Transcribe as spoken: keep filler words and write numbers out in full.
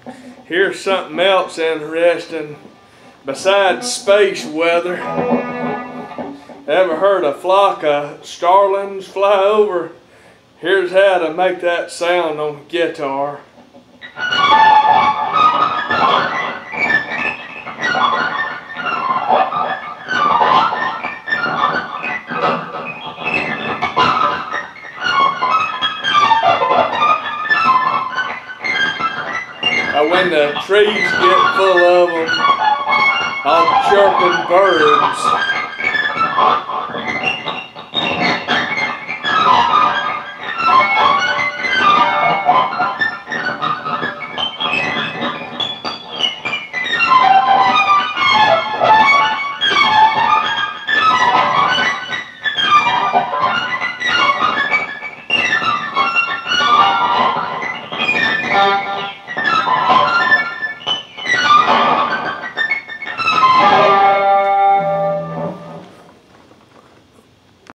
Here's something else interesting besides space weather. Ever heard a flock of starlings fly over? Here's how to make that sound on guitar. When the trees get full of them, all chirping birds.